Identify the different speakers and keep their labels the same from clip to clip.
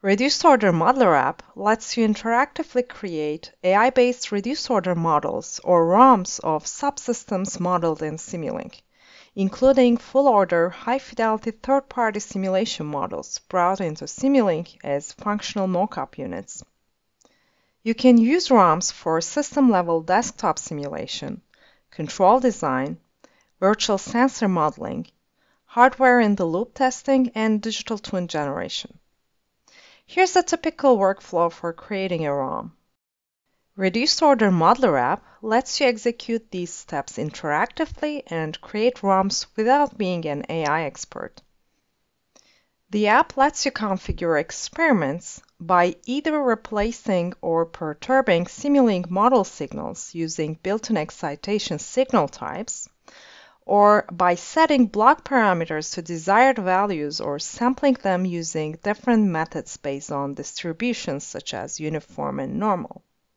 Speaker 1: Reduced Order Modeler app lets you interactively create AI-based reduced order models or ROMs of subsystems modeled in Simulink, including full-order, high-fidelity third-party simulation models brought into Simulink as functional mockup units. You can use ROMs for system-level desktop simulation, control design, virtual sensor modeling, hardware-in-the-loop testing, and digital twin generation. Here's a typical workflow for creating a ROM. Reduced Order Modeler app lets you execute these steps interactively and create ROMs without being an AI expert. The app lets you configure experiments by either replacing or perturbing Simulink model signals using built-in excitation signal types, or by setting block parameters to desired values or sampling them using different methods based on distributions such as uniform and normal.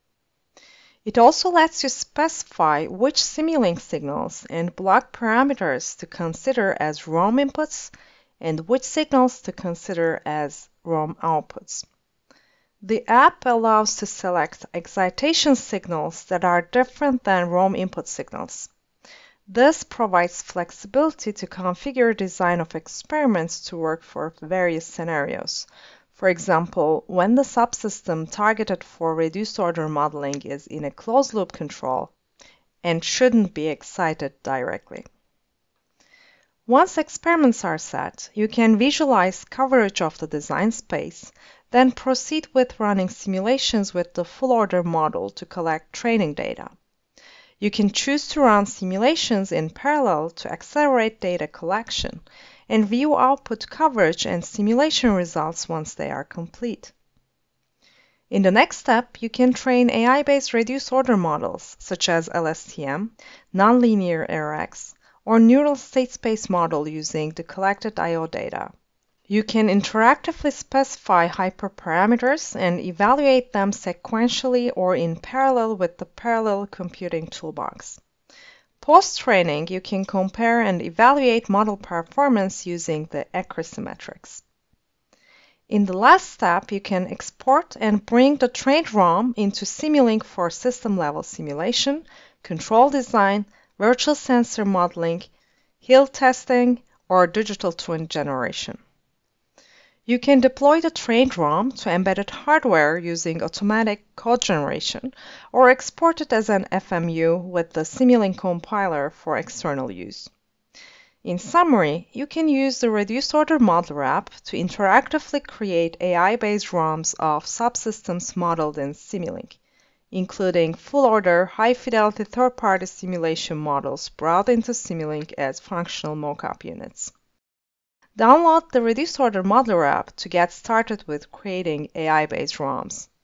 Speaker 1: It also lets you specify which Simulink signals and block parameters to consider as ROM inputs and which signals to consider as ROM outputs. The app allows to select excitation signals that are different than ROM input signals. This provides flexibility to configure design of experiments to work for various scenarios. For example, when the subsystem targeted for reduced order modeling is in a closed-loop control and shouldn't be excited directly. Once experiments are set, you can visualize coverage of the design space, then proceed with running simulations with the full-order model to collect training data. You can choose to run simulations in parallel to accelerate data collection and view output coverage and simulation results once they are complete. In the next step, you can train AI-based reduced order models such as LSTM, nonlinear RX, or neural state space model using the collected I/O data. You can interactively specify hyperparameters and evaluate them sequentially or in parallel with the parallel computing toolbox. Post-training, you can compare and evaluate model performance using the accuracy metrics. In the last step, you can export and bring the trained ROM into Simulink for system-level simulation, control design, virtual sensor modeling, hill testing, or digital twin generation. You can deploy the trained ROM to embedded hardware using automatic code generation or export it as an FMU with the Simulink compiler for external use. In summary, you can use the Reduced Order Modeler app to interactively create AI-based ROMs of subsystems modeled in Simulink, including full-order, high-fidelity third-party simulation models brought into Simulink as functional mockup units. Download the Reduced Order Modeler app to get started with creating AI-based ROMs.